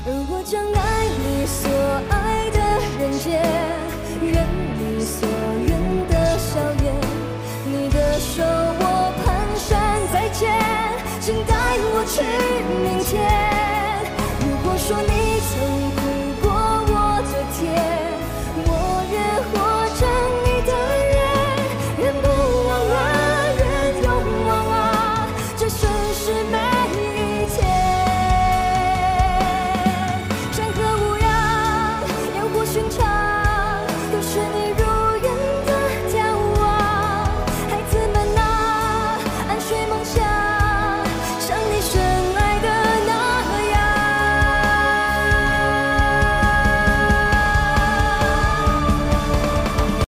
而我将爱你所爱的人间，任你所愿的笑颜。你的手我蹒跚再见，请带我去明天。